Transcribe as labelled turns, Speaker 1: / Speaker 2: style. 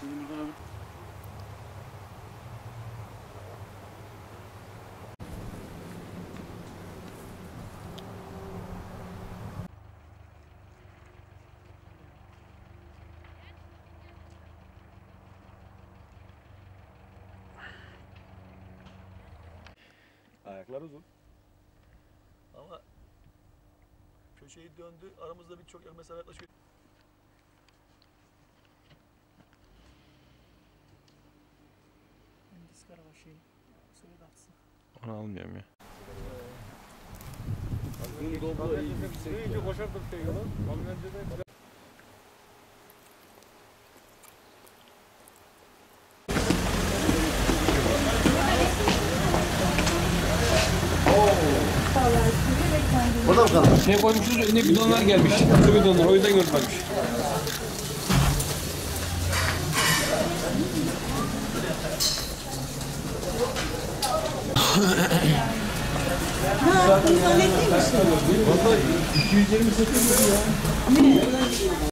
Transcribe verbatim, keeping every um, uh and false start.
Speaker 1: Şimdi buradan abi.
Speaker 2: Ayaklar uzun.
Speaker 3: Ama köşeyi döndü. Aramızda birçok el mesafe yaklaşık.
Speaker 4: Onu almıyorum ya.
Speaker 2: Bunun dobra iyi yüksek. İyice koşardım şey yola. Kamyoncu da
Speaker 5: Burada mı kaldı?
Speaker 4: Şey koymuşuz, önüne bidonlar gelmiş. Su bidonlar, o yüzden görmemiş.
Speaker 6: Ne yaptın? Hallettin mi şimdi?
Speaker 2: Valla iki yüz yirmi sekiz ya.
Speaker 6: Ne?